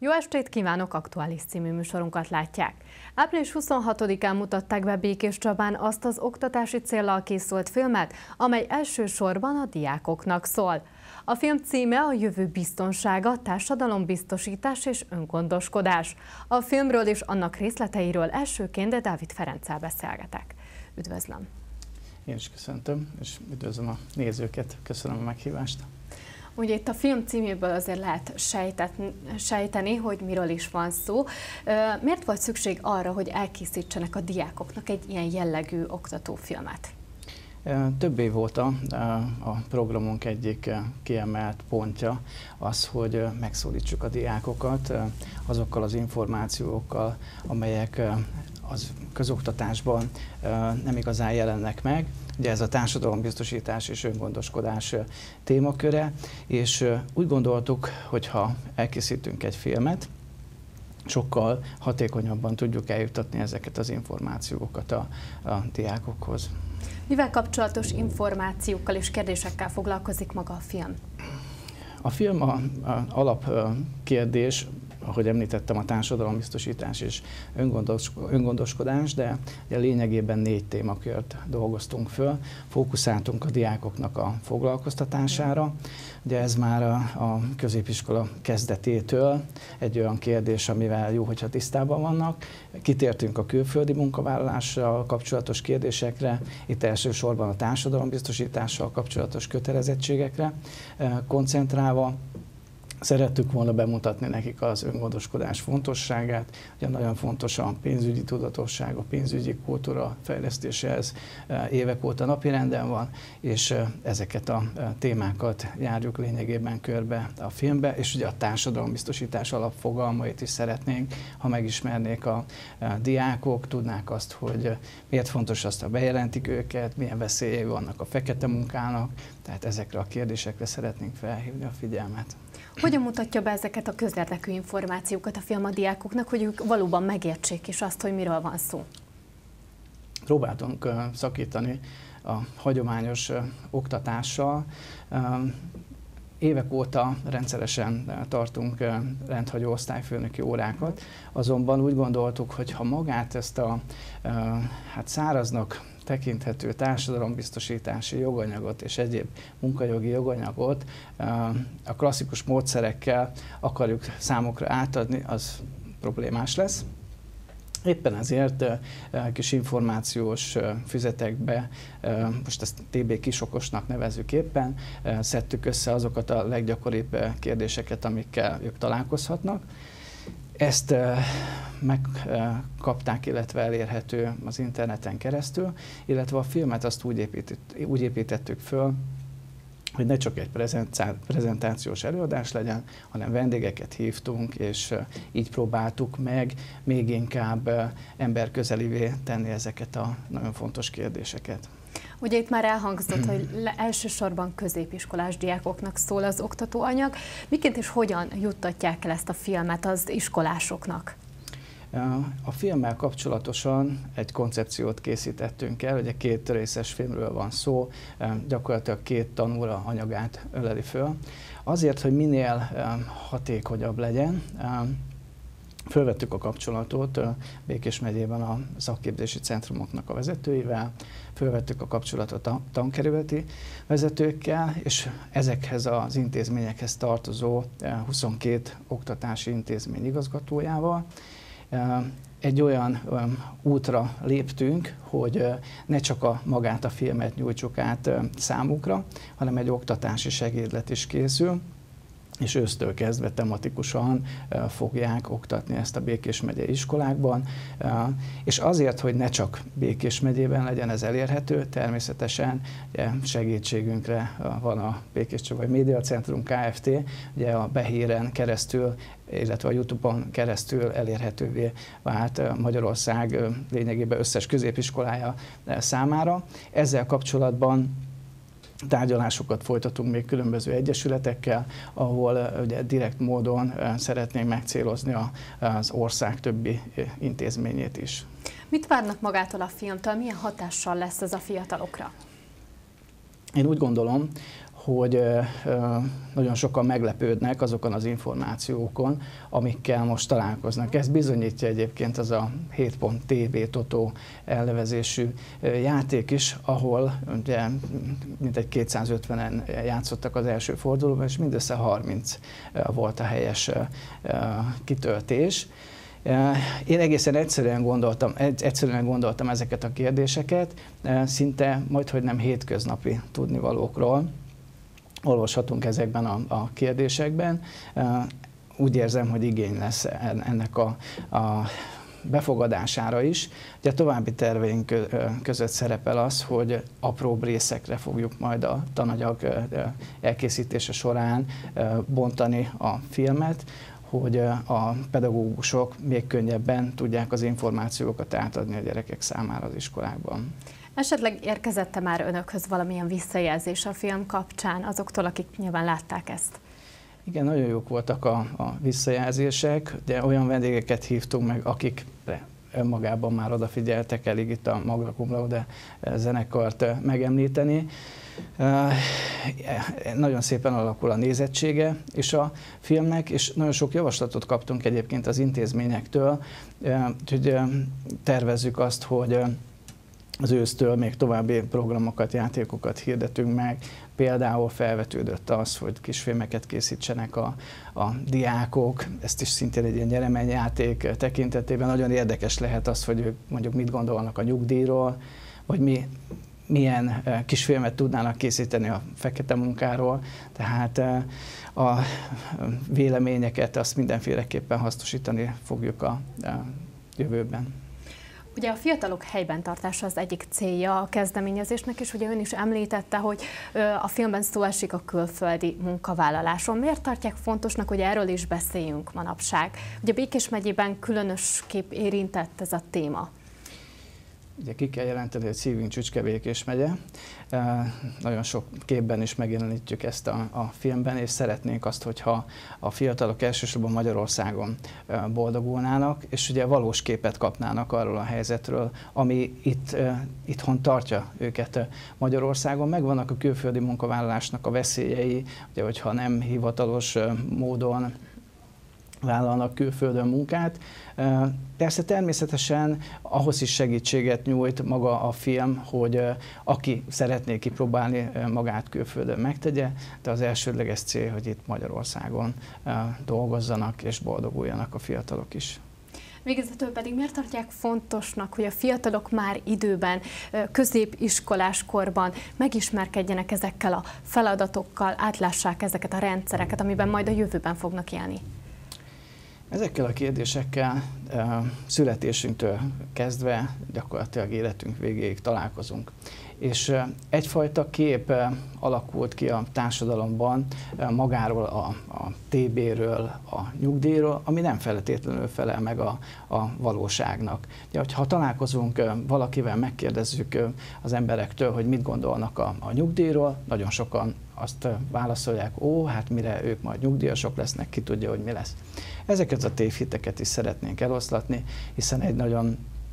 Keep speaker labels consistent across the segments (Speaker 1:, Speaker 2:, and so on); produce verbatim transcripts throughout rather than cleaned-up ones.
Speaker 1: Jó estét kívánok, Aktuális című műsorunkat látják. április huszonhatodikán mutatták be Békéscsabán azt az oktatási céllal készült filmet, amely elsősorban a diákoknak szól. A film címe a jövő biztonsága, társadalombiztosítás és öngondoskodás. A filmről és annak részleteiről elsőként Dávid Ferenccel beszélgetek. Üdvözlöm!
Speaker 2: Én is köszöntöm, és üdvözlöm a nézőket, köszönöm a meghívást.
Speaker 1: Ugye itt a film címéből azért lehet sejtetni, sejteni, hogy miről is van szó. Miért volt szükség arra, hogy elkészítsenek a diákoknak egy ilyen jellegű oktatófilmet?
Speaker 2: Több év óta a programunk egyik kiemelt pontja az, hogy megszólítsuk a diákokat azokkal az információkkal, amelyek az közoktatásban nem igazán jelennek meg. Ugye ez a társadalombiztosítás és öngondoskodás témaköre, és úgy gondoltuk, hogy ha elkészítünk egy filmet, sokkal hatékonyabban tudjuk eljuttatni ezeket az információkat a, a diákokhoz.
Speaker 1: Mivel kapcsolatos információkkal és kérdésekkel foglalkozik maga a film?
Speaker 2: A film a, a alapkérdés, ahogy említettem, a társadalombiztosítás és öngondos, öngondoskodás, de lényegében négy témakört dolgoztunk föl. Fókuszáltunk a diákoknak a foglalkoztatására. Ugye ez már a, a középiskola kezdetétől egy olyan kérdés, amivel jó, hogyha tisztában vannak. Kitértünk a külföldi munkavállalással kapcsolatos kérdésekre, itt elsősorban a társadalombiztosítással kapcsolatos kötelezettségekre koncentrálva. Szerettük volna bemutatni nekik az öngondoskodás fontosságát, ugye nagyon fontos a pénzügyi tudatosság, a pénzügyi kultúra fejlesztése, ez évek óta napirenden van, és ezeket a témákat járjuk lényegében körbe a filmbe, és ugye a társadalombiztosítás alapfogalmait is szeretnénk, ha megismernék a diákok, tudnák azt, hogy miért fontos azt, ha bejelentik őket, milyen veszélyei vannak a fekete munkának, tehát ezekre a kérdésekre szeretnénk felhívni a figyelmet.
Speaker 1: Hogyan mutatja be ezeket a közérdekű információkat a film a diákoknak, hogy ők valóban megértsék is azt, hogy miről van szó?
Speaker 2: Próbáltunk szakítani a hagyományos oktatással. Évek óta rendszeresen tartunk rendhagyó osztályfőnöki órákat, azonban úgy gondoltuk, hogy ha magát ezt a hát száraznak tekinthető társadalombiztosítási joganyagot és egyéb munkajogi joganyagot a klasszikus módszerekkel akarjuk számokra átadni, az problémás lesz. Éppen ezért kis információs füzetekbe, most ezt té bé Kisokosnak nevezzük éppen, szedtük össze azokat a leggyakoribb kérdéseket, amikkel ők találkozhatnak. Ezt megkapták, illetve elérhető az interneten keresztül, illetve a filmet azt úgy, épített, úgy építettük föl, hogy ne csak egy prezentációs előadás legyen, hanem vendégeket hívtunk, és így próbáltuk meg még inkább emberközelivé tenni ezeket a nagyon fontos kérdéseket.
Speaker 1: Ugye itt már elhangzott, hogy elsősorban középiskolás diákoknak szól az oktatóanyag. Miként és hogyan juttatják el ezt a filmet az iskolásoknak?
Speaker 2: A filmmel kapcsolatosan egy koncepciót készítettünk el, ugye két részes filmről van szó, gyakorlatilag két tanóra anyagát öleli föl. Azért, hogy minél hatékonyabb legyen, fölvettük a kapcsolatot Békés megyében a szakképzési centrumoknak a vezetőivel, fölvettük a kapcsolatot a tankerületi vezetőkkel, és ezekhez az intézményekhez tartozó huszonkét oktatási intézmény igazgatójával. Egy olyan útra léptünk, hogy ne csak a magát a filmet nyújtsuk át számukra, hanem egy oktatási segédlet is készül, és ősztől kezdve tematikusan fogják oktatni ezt a Békés megyei iskolákban. És azért, hogy ne csak Békés megyében legyen ez elérhető, természetesen segítségünkre van a Békéscsabai Média Centrum Kft., ugye a Behíren keresztül, illetve a YouTube-on keresztül elérhetővé vált Magyarország lényegében összes középiskolája számára. Ezzel kapcsolatban tárgyalásokat folytatunk még különböző egyesületekkel, ahol ugye direkt módon szeretnénk megcélozni az ország többi intézményét is.
Speaker 1: Mit várnak magától a filmtől? Milyen hatással lesz ez a fiatalokra?
Speaker 2: Én úgy gondolom, hogy nagyon sokan meglepődnek azokon az információkon, amikkel most találkoznak. Ez bizonyítja egyébként az a hét pont té vé Totó elnevezésű játék is, ahol ugye mintegy kétszázötvenen játszottak az első fordulóban, és mindössze harminc volt a helyes kitöltés. Én egészen egyszerűen gondoltam, egyszerűen gondoltam ezeket a kérdéseket, szinte majdhogy nem hétköznapi tudnivalókról. Olvashatunk ezekben a, a kérdésekben. Úgy érzem, hogy igény lesz ennek a, a befogadására is. Ugye a további terveink között szerepel az, hogy apróbb részekre fogjuk majd a tananyag elkészítése során bontani a filmet, hogy a pedagógusok még könnyebben tudják az információkat átadni a gyerekek számára az iskolákban.
Speaker 1: Esetleg érkezett-e már önökhöz valamilyen visszajelzés a film kapcsán azoktól, akik nyilván látták ezt?
Speaker 2: Igen, nagyon jók voltak a, a visszajelzések, de olyan vendégeket hívtunk meg, akik önmagában már odafigyeltek, elég itt a Magna Cum Laude zenekart megemlíteni. Nagyon szépen alakul a nézettsége és a filmnek, és nagyon sok javaslatot kaptunk egyébként az intézményektől, hogy tervezzük azt, hogy az ősztől még további programokat, játékokat hirdetünk meg. Például felvetődött az, hogy kisfilmeket készítsenek a, a diákok, ezt is szintén egy ilyen nyereményjáték tekintetében. Nagyon érdekes lehet az, hogy ők mondjuk mit gondolnak a nyugdíjról, vagy mi, milyen kisfilmet tudnának készíteni a fekete munkáról. Tehát a véleményeket azt mindenféleképpen hasznosítani fogjuk a, a jövőben.
Speaker 1: Ugye a fiatalok helyben tartása az egyik célja a kezdeményezésnek, és ugye ön is említette, hogy a filmben szó esik a külföldi munkavállaláson. Miért tartják fontosnak, hogy erről is beszéljünk manapság? Ugye Békés megyében különösképp érintett ez a téma.
Speaker 2: Ugye ki kell jelenteni, hogy szívünk Csücske Békés megye. Nagyon sok képben is megjelenítjük ezt a, a filmben, és szeretnénk azt, hogyha a fiatalok elsősorban Magyarországon boldogulnának, és ugye valós képet kapnának arról a helyzetről, ami itt, itthon tartja őket Magyarországon. Megvannak a külföldi munkavállalásnak a veszélyei, ugye, hogyha nem hivatalos módon vállalnak külföldön munkát. Persze természetesen ahhoz is segítséget nyújt maga a film, hogy aki szeretné kipróbálni magát külföldön megtegye, de az elsődleges cél, hogy itt Magyarországon dolgozzanak és boldoguljanak a fiatalok is.
Speaker 1: Végezetül pedig miért tartják fontosnak, hogy a fiatalok már időben, középiskolás korban megismerkedjenek ezekkel a feladatokkal, átlássák ezeket a rendszereket, amiben majd a jövőben fognak élni?
Speaker 2: Ezekkel a kérdésekkel születésünktől kezdve gyakorlatilag életünk végéig találkozunk. És egyfajta kép alakult ki a társadalomban magáról, a, a té béről, a nyugdíjról, ami nem feltétlenül felel meg a, a valóságnak. Ugye, ha találkozunk valakivel, megkérdezzük az emberektől, hogy mit gondolnak a, a nyugdíjról, nagyon sokan azt válaszolják, ó, hát mire ők majd nyugdíjasok lesznek, ki tudja, hogy mi lesz. Ezeket a tévhiteket is szeretnénk eloszlatni, hiszen egy nagyon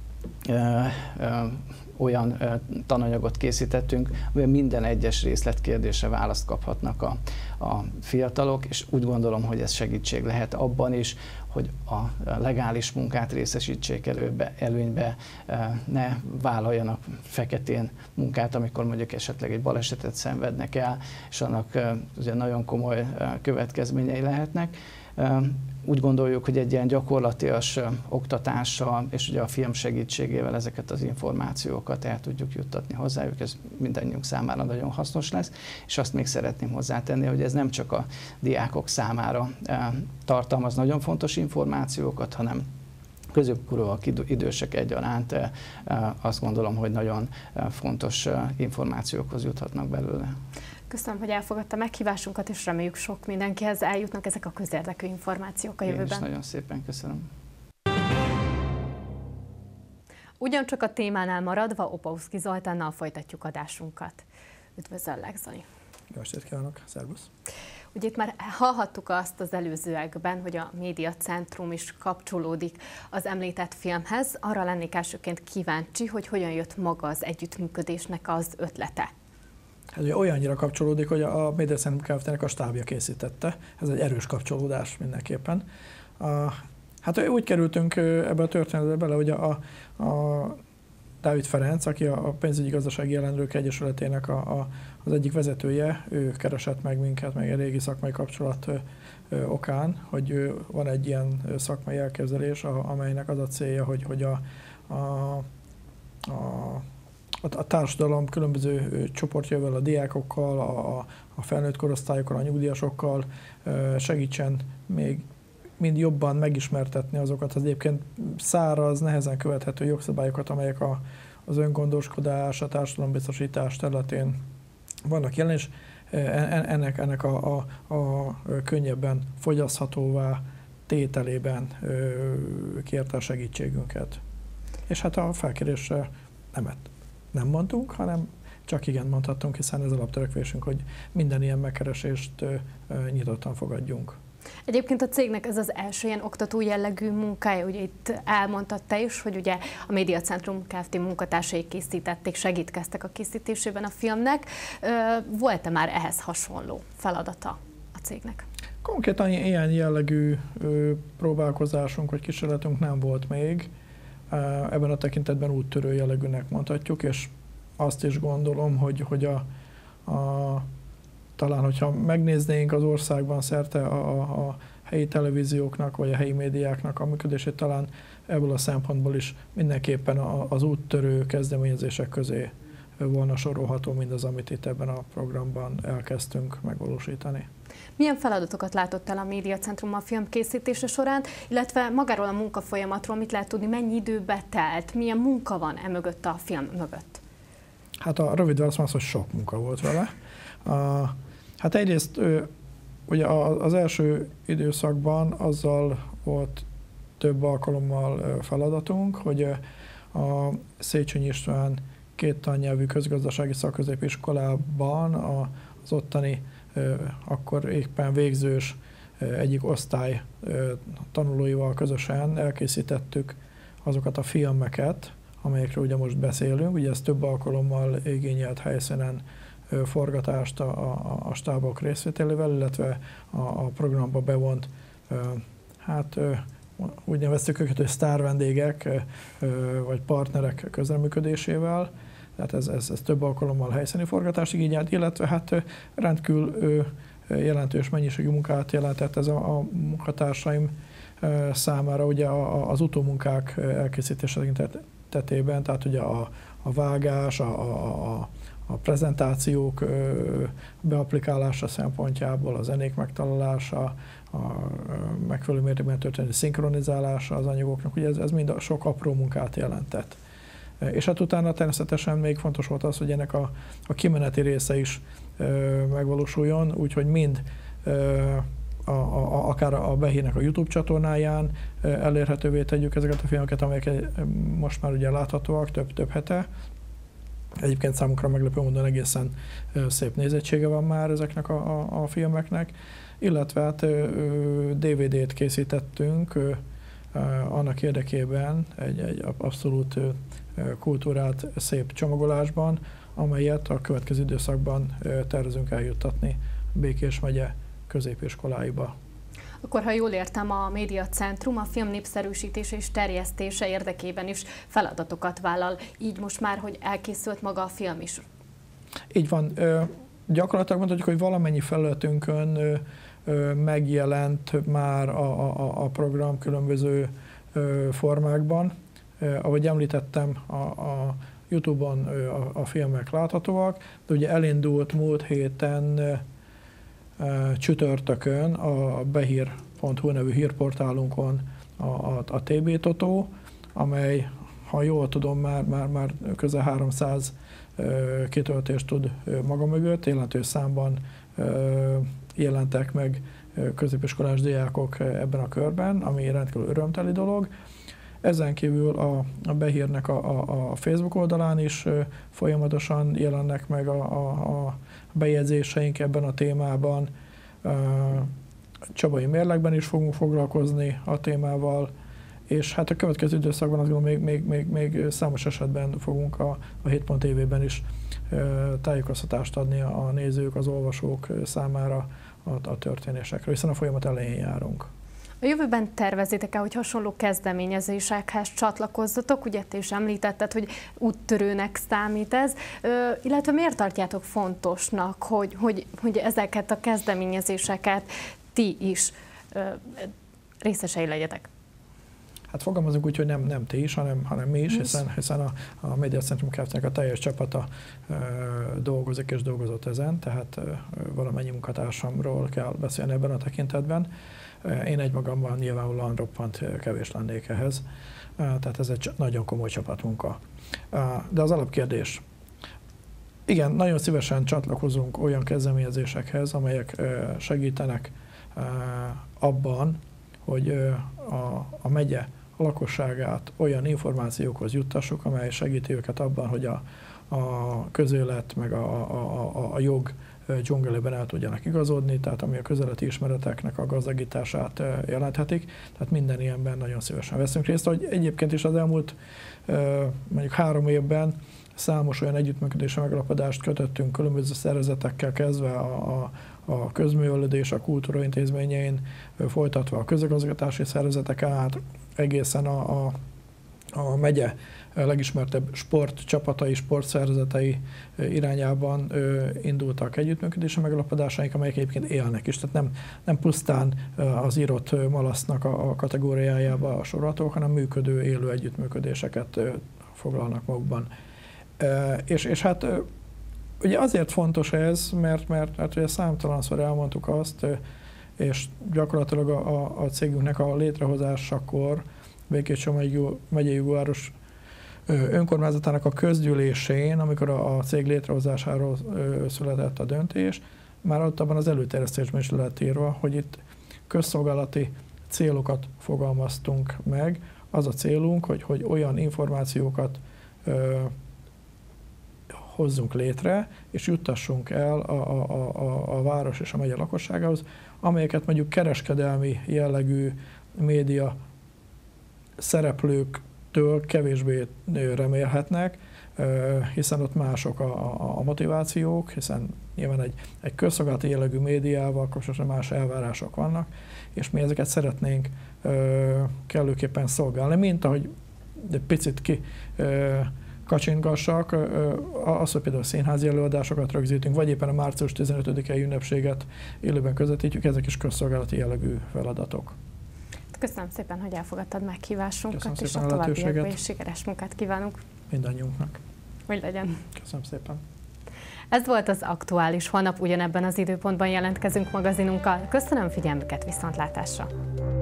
Speaker 2: ö, ö, olyan ö, tananyagot készítettünk, amiben minden egyes részletkérdésre választ kaphatnak a, a fiatalok, és úgy gondolom, hogy ez segítség lehet abban is, hogy a legális munkát részesítsék előbe, előnybe, ne vállaljanak feketén munkát, amikor mondjuk esetleg egy balesetet szenvednek el, és annak ugye nagyon komoly következményei lehetnek. Úgy gondoljuk, hogy egy ilyen gyakorlatias oktatással és ugye a film segítségével ezeket az információkat el tudjuk juttatni hozzájuk, ez mindannyiunk számára nagyon hasznos lesz, és azt még szeretném hozzátenni, hogy ez nem csak a diákok számára tartalmaz nagyon fontos információkat, hanem középkorúak, idősek egyaránt azt gondolom, hogy nagyon fontos információkhoz juthatnak belőle.
Speaker 1: Köszönöm, hogy elfogadta meghívásunkat, és reméljük sok mindenkihez eljutnak ezek a közérdekű információk a jövőben.
Speaker 2: Én is nagyon szépen köszönöm.
Speaker 1: Ugyancsak a témánál maradva Opauszki Zoltánnal folytatjuk adásunkat. Üdvözöllek, Zoli!
Speaker 3: Jó estét kívánok, szervusz!
Speaker 1: Ugye itt már hallhattuk azt az előzőekben, hogy a médiacentrum is kapcsolódik az említett filmhez. Arra lennék elsőként kíváncsi, hogy hogyan jött maga az együttműködésnek az ötlete.
Speaker 3: Ez ugye olyannyira kapcsolódik, hogy a Media Centrum Kft-nek a stábja készítette. Ez egy erős kapcsolódás mindenképpen. A, hát úgy kerültünk ebbe a történetbe bele, hogy a, a Dávid Ferenc, aki a pénzügyi gazdasági ellenőrök egyesületének a, a, az egyik vezetője, ő keresett meg minket, meg egy régi szakmai kapcsolat ö, okán, hogy ö, van egy ilyen szakmai elképzelés, a, amelynek az a célja, hogy, hogy a, a, a a társadalom különböző csoportjával, a diákokkal, a, a felnőtt korosztályokkal, a nyugdíjasokkal segítsen még mind jobban megismertetni azokat az egyébként száraz, nehezen követhető jogszabályokat, amelyek a, az öngondoskodás, a társadalombiztosítás területén vannak jelen, és ennek, ennek a, a, a könnyebben fogyaszthatóvá tételében kérte a segítségünket. És hát a felkérésre nemet nem mondtunk, hanem csak igen mondhattunk, hiszen ez alaptörekvésünk, hogy minden ilyen megkeresést nyitottan fogadjunk.
Speaker 1: Egyébként a cégnek ez az első ilyen oktató jellegű munkája, ugye itt elmondtad te is, hogy ugye a Media Centrum Kft. Munkatársai készítették, segítkeztek a készítésében a filmnek. Volt-e már ehhez hasonló feladata a cégnek?
Speaker 3: Konkrétan ilyen jellegű próbálkozásunk vagy kísérletünk nem volt még. Ebben a tekintetben úttörő jellegűnek mondhatjuk, és azt is gondolom, hogy, hogy a, a, talán, hogyha megnéznénk az országban szerte a, a, a helyi televízióknak, vagy a helyi médiáknak a működését, talán ebből a szempontból is mindenképpen a, az úttörő kezdeményezések közé volna sorolható mindaz, amit itt ebben a programban elkezdtünk megvalósítani.
Speaker 1: Milyen feladatokat látott el a Media Centrum a film készítése során, illetve magáról a munkafolyamatról mit lehet tudni, mennyi időbe telt, milyen munka van e mögött a film mögött?
Speaker 3: Hát a rövid válasz az, hogy sok munka volt vele. A, hát egyrészt ugye az első időszakban azzal volt több alkalommal feladatunk, hogy a Széchenyi István két tannyelvű közgazdasági szakközépiskolában az ottani akkor éppen végzős egyik osztály tanulóival közösen elkészítettük azokat a filmeket, amelyekről ugye most beszélünk. Ugye ez több alkalommal igényelt helyszínen forgatást a, a, a stábok részvételével, illetve a, a programba bevont, hát úgy neveztük őket, hogy sztárvendégek vagy partnerek közreműködésével. Tehát ez, ez, ez több alkalommal helyszíni forgatást igényelt, illetve hát rendkívül jelentős mennyiségű munkát jelentett ez a, a munkatársaim számára, ugye az utómunkák elkészítése tekintetében, tehát ugye a, a vágás, a, a, a prezentációk beapplikálása szempontjából, a zenék megtalálása, a megfelelő mértékben történő szinkronizálása az anyagoknak, ugye ez, ez mind a sok apró munkát jelentett. És hát utána természetesen még fontos volt az, hogy ennek a, a kimeneti része is ö, megvalósuljon, úgyhogy mind ö, a, a, akár a Behírnek a YouTube csatornáján ö, elérhetővé tegyük ezeket a filmeket, amelyek most már ugye láthatóak több, több hete. Egyébként számunkra meglepő módon egészen ö, szép nézettsége van már ezeknek a, a, a filmeknek, illetve hát dé vé dét készítettünk ö, ö, annak érdekében egy, egy abszolút ö, kultúrát szép csomagolásban, amelyet a következő időszakban tervezünk eljuttatni Békés megye középiskoláiba.
Speaker 1: Akkor, ha jól értem, a Media Centrum a film népszerűsítése és terjesztése érdekében is feladatokat vállal, így most már, hogy elkészült maga a film is.
Speaker 3: Így van. Gyakorlatilag mondhatjuk, hogy valamennyi felületünkön megjelent már a, a, a program különböző formákban. Ahogy említettem, a, a YouTube-on a, a filmek láthatóak, de ugye elindult múlt héten e, csütörtökön a behír pont hu nevű hírportálunkon a, a, a té bé Totó, amely, ha jól tudom, már, már, már közel háromszáz e, kitöltést tud maga mögött, jelentős számban e, jelentek meg középiskolás diákok ebben a körben, ami rendkívül örömteli dolog. Ezen kívül a, a Behírnek a, a, a Facebook oldalán is folyamatosan jelennek meg a, a, a bejegyzéseink ebben a témában. Csabai Mérlegben is fogunk foglalkozni a témával, és hát a következő időszakban azt gondolom, még, még, még, még számos esetben fogunk a, a hét pont tévében is tájékoztatást adni a nézők, az olvasók számára a, a történésekről, hiszen a folyamat elején járunk.
Speaker 1: A jövőben tervezitek-e, hogy hasonló kezdeményezésekhez csatlakozzatok? Ugye te is említetted, hogy úttörőnek számít ez, illetve miért tartjátok fontosnak, hogy, hogy, hogy ezeket a kezdeményezéseket ti is részesei legyetek?
Speaker 3: Hát fogalmazunk úgy, hogy nem, nem ti is, hanem, hanem mi is, hiszen, hiszen a, a Médiacentrum Kft-nek a teljes csapata e, dolgozik és dolgozott ezen, tehát e, valamennyi munkatársamról kell beszélni ebben a tekintetben. E, én egymagamban nyilvánvalóan roppant kevés lennék ehhez, e, tehát ez egy nagyon komoly csapatmunka. E, de az alapkérdés, igen, nagyon szívesen csatlakozunk olyan kezdeményezésekhez, amelyek e, segítenek e, abban, hogy e, a, a megye a lakosságát olyan információkhoz juttassuk, amely segíti őket abban, hogy a, a közélet meg a, a, a, a jog dzsungelében el tudjanak igazodni, tehát ami a közéleti ismereteknek a gazdagítását jelenthetik. Tehát minden ilyenben nagyon szívesen veszünk részt, hogy egyébként is az elmúlt mondjuk három évben számos olyan együttműködési megalapodást kötöttünk különböző szervezetekkel, kezdve a, a a közművelődés, a kultúra intézményein, folytatva a közigazgatási szervezeteken át, egészen a, a, a megye legismertebb sportcsapatai, sportszervezetei irányában indultak együttműködési megalapodásaink, amelyek egyébként élnek is. Tehát nem, nem pusztán az írott malasznak a, a kategóriájába sorolhatók, hanem működő, élő együttműködéseket foglalnak magukban. És, és hát ugye azért fontos ez, mert, mert, mert ugye számtalanszor elmondtuk azt, és gyakorlatilag a, a, a cégünknek a létrehozásakor Békés-Csaba megyei jogváros önkormányzatának a közgyűlésén, amikor a, a cég létrehozásáról született a döntés, már ott abban az előterjesztésben is lett írva, hogy itt közszolgálati célokat fogalmaztunk meg. Az a célunk, hogy, hogy olyan információkat hozzunk létre, és juttassunk el a, a, a, a város és a megye lakosságához, amelyeket mondjuk kereskedelmi jellegű média szereplőktől kevésbé remélhetnek, hiszen ott mások a, a motivációk, hiszen nyilván egy, egy közszolgálati jellegű médiával kapcsolatban más elvárások vannak, és mi ezeket szeretnénk kellőképpen szolgálni, mint ahogy de picit ki kacsingassak, az, hogy például színházi előadásokat rögzítünk, vagy éppen a március tizenötödikei ünnepséget élőben közvetítjük, ezek is közszolgálati jellegű feladatok.
Speaker 1: Köszönöm szépen, hogy elfogadtad meghívásunkat, és
Speaker 3: a
Speaker 1: a továbbiakban is sikeres munkát kívánunk.
Speaker 3: Mindannyiunknak.
Speaker 1: Hogy legyen.
Speaker 3: Köszönöm szépen.
Speaker 1: Ez volt az Aktuális. Holnap ugyanebben az időpontban jelentkezünk magazinunkkal. Köszönöm figyelmüket, viszontlátásra!